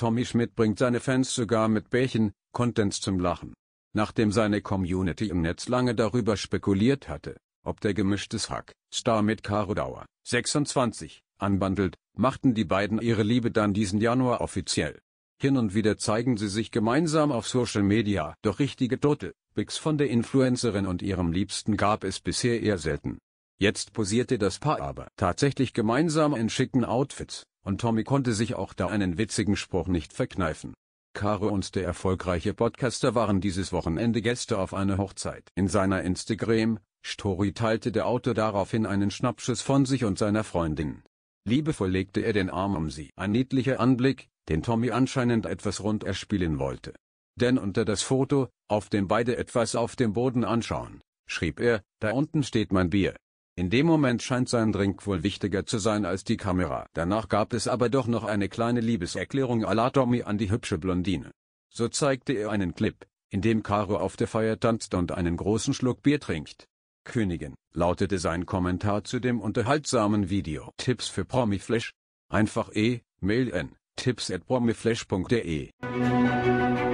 Tommy Schmidt bringt seine Fans sogar mit Bärchen-Contents zum Lachen. Nachdem seine Community im Netz lange darüber spekuliert hatte, ob der Gemischtes Hack-Star mit Caro Dauer, 26, anbandelt, machten die beiden ihre Liebe dann diesen Januar offiziell. Hin und wieder zeigen sie sich gemeinsam auf Social Media, doch richtige Total-Pics von der Influencerin und ihrem Liebsten gab es bisher eher selten. Jetzt posierte das Paar aber tatsächlich gemeinsam in schicken Outfits, und Tommy konnte sich auch da einen witzigen Spruch nicht verkneifen. Caro und der erfolgreiche Podcaster waren dieses Wochenende Gäste auf einer Hochzeit. In seiner Instagram-Story teilte der Autor daraufhin einen Schnappschuss von sich und seiner Freundin. Liebevoll legte er den Arm um sie. Ein niedlicher Anblick, den Tommy anscheinend etwas rund erspielen wollte. Denn unter das Foto, auf dem beide etwas auf dem Boden anschauen, schrieb er: Da unten steht mein Bier. In dem Moment scheint sein Drink wohl wichtiger zu sein als die Kamera. Danach gab es aber doch noch eine kleine Liebeserklärung à la Tommy an die hübsche Blondine. So zeigte er einen Clip, in dem Caro auf der Feier tanzt und einen großen Schluck Bier trinkt. Königin, lautete sein Kommentar zu dem unterhaltsamen Video. Tipps für Promiflash? Einfach mail an tipps@promiflash.de